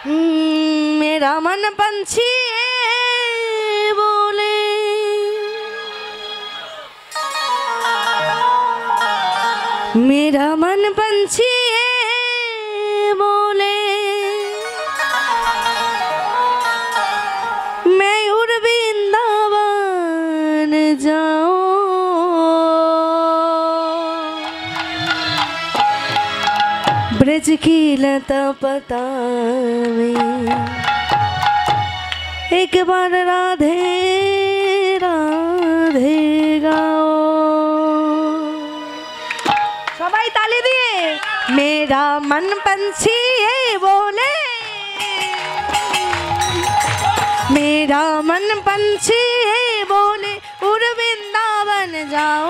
मेरा मन पंछी बोले, मेरा मन पंछी बोले, मैं उड़ वृंदावन जाऊं। ब्रज की लता पता में एक बार राधे राधे गाओ। सबाई ताली दिए। मेरा मन पंछी बोले, मेरा मन पंछी बोले, उड़ वृंदावन जाओ।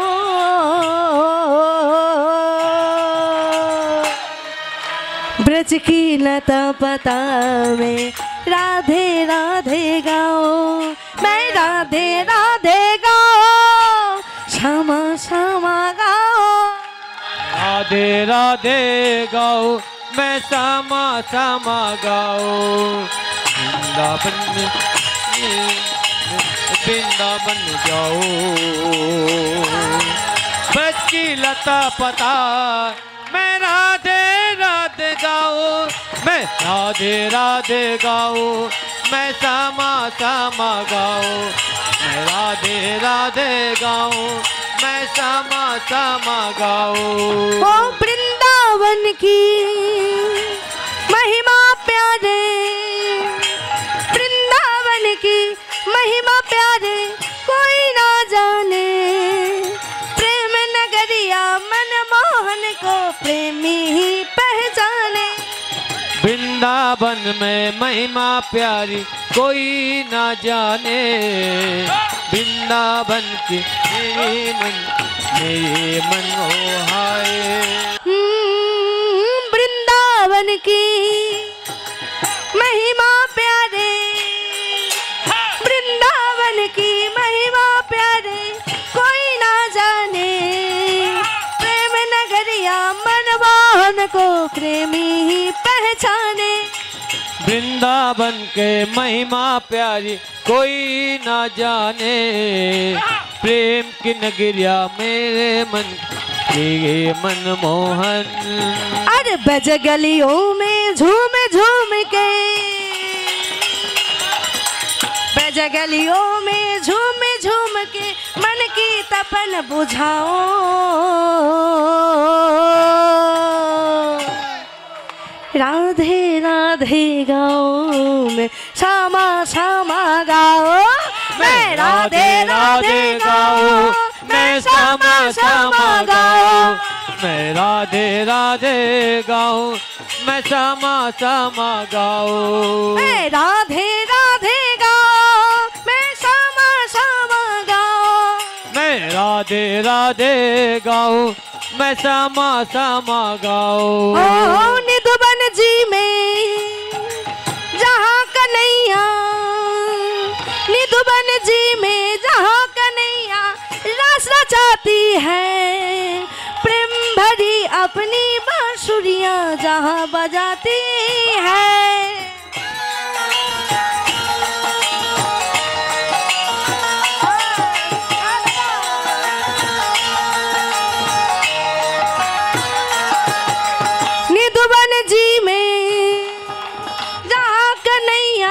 ब्रज की लता पता में राधे राधे गाओ, मैं राधे राधे गाओ, क्षमा क्षमा गाओ। राधे राधे गाओ, मैं क्षमा क्षमा गाओ। वृंदावन वृंदावन जाओ। ब्रज की लता पता मैं राधे राधे गाओ, मैं राधे राधे गाओ, मैं क्षमा क्षमा गाओ। मैं राधे राधे गाओ, मैं क्षमा क्षमा गाओ। ओ वृंदावन की महिमा प्यारे, वृंदावन की महिमा प्यारे, कोई ना जाने। प्रेम नगरिया मनमोहन को प्रेमी ही पहचाने। वृंदावन में महिमा प्यारी कोई ना जाने। वृंदावन की मेरे मन मोहाए। वृंदावन की महिमा प्यारे, वृंदावन की महिमा प्यारे, कोई ना जाने। प्रेम नगरिया मनमोहन को प्रेमी ही पहचाने। वृंदावन के महिमा प्यारी कोई ना जाने। प्रेम की नगरिया मेरे मन के मनमोहन। अरे बज गलियों में झूम झूम के, बज गलियों में झूम झूम के, मन की तपन बुझाओ। राधे राधे गाओ, मैं क्षमा क्षमा गाओ। मैं राधे राधे गाओ, मैं क्षमा क्षमा गाओ। मैं राधे राधे गाओ, मैं क्षमा क्षमा गाओ। मैं राधे राधे गाओ, मैं क्षमा क्षमा गाओ। मैं राधे राधे गाओ, मैं क्षमा क्षमा गाओ। ओ निधुबन जी में जहाँ कन्हैया, निधुबन जी में जहाँ कन्हैया रस रचाती है। प्रेम भरी अपनी बांसुरियाँ जहाँ बजाती है। निधुबन जी में जहाँ कन्हैया,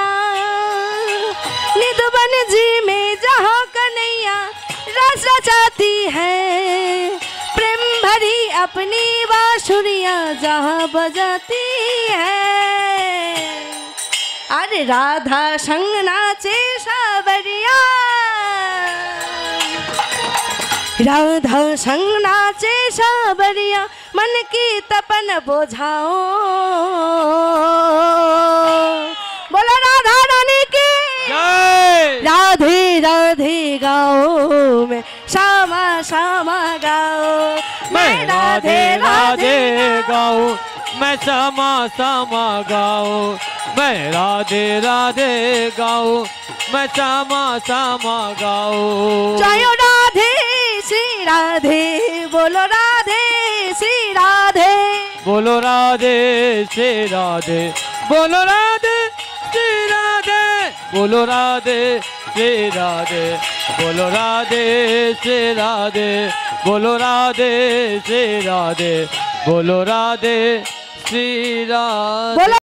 निधुबन जी में जहाँ कन्हैया रस रचाती है। प्रेम भरी अपनी बांसुरियाँ जहाँ बजाती है। अरे राधा संग नाचे सावरिया, राधा संग नाचे सावरिया, मन की तपन बुझाओ। बोलो राधा रानी की जय। राधे राधे गाओ, मैं क्षमा क्षमा गाओ। मैं राधे राधे गाओ, मैं क्षमा क्षमा गाओ। मैं राधे राधे गाओ, मैं क्षमा क्षमा गाओ। जय राधे श्री राधे, बोलो राधे श्री राधे, बोलो राधे श्री राधे, बोलो राधे बोलो राधे श्री राधे, बोलो राधे श्री राधे, बोलो राधे श्री राधे, बोलो राधे श्री राधे।